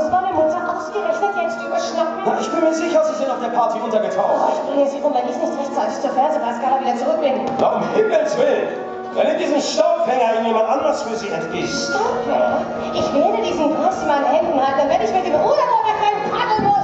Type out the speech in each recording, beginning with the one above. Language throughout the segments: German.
muss meine Mutter ausgerechnet jetzt überschnappen? Na, ich bin mir sicher, Sie sind auf der Party untergetaucht. Oh, ich bringe Sie um, wenn ich nicht rechtzeitig zur Fernsehpreisgala wieder zurück bin. Na, um Himmels Willen! Dann nimmt diesen Staubfänger ihn jemand anders für Sie entgießt. Staubfänger? Ich werde diesen Preis in meinen Händen halten, dann werde ich mit dem Ruder keinen paddeln muss.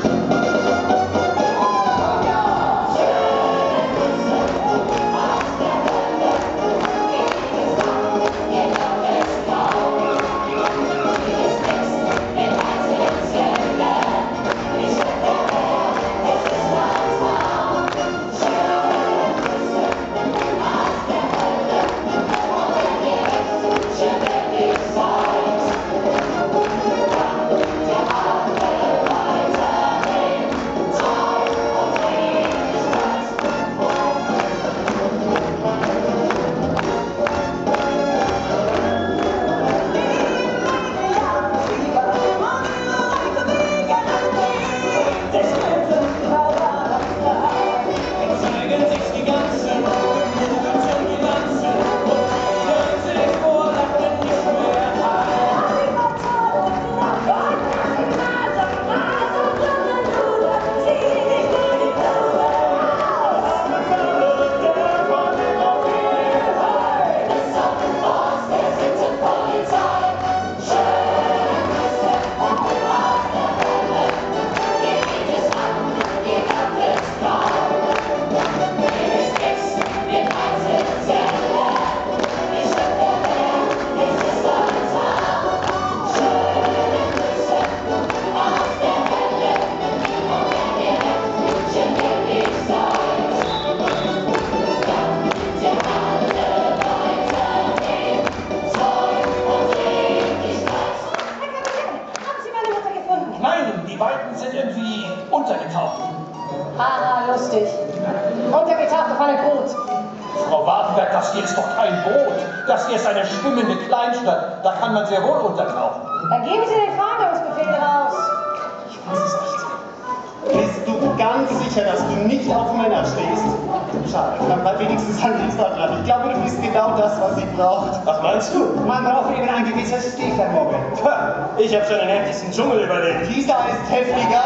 Lustig. Untergetaucht auf einem Boot. Frau Wartenberg, das hier ist doch kein Boot. Das hier ist eine schwimmende Kleinstadt. Da kann man sehr wohl untertauchen. Dann geben Sie den Fahndungsbefehl raus. Ich weiß es nicht. Bist du ganz sicher, dass du nicht auf Männer stehst? Schade, dann bleibt wenigstens ein Dienstag dran. Ich glaube, du bist genau das, was sie braucht. Was meinst du? Man braucht eben ein gewisses Stehvermögen. Ich habe schon den heftigsten Dschungel überlebt. Dieser ist heftiger.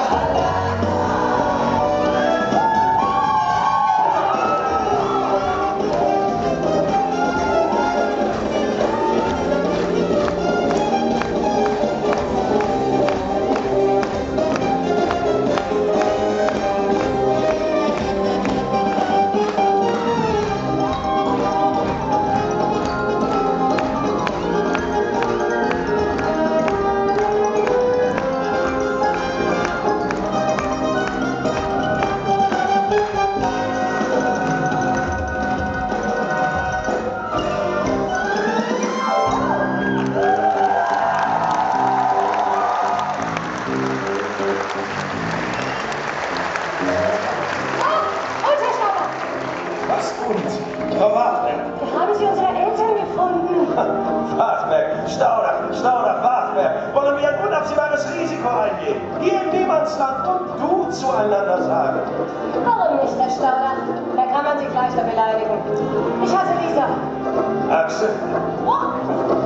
Frau Wartberg. Haben Sie unsere Eltern gefunden? Wartberg, Staudach, Wartberg. Wollen wir ein unabsehbares Risiko eingehen? Hier im Niemandsland und du zueinander sagen. Warum nicht, Herr Staudach? Da kann man sich leichter beleidigen. Ich hatte Lisa. Axel. Oh.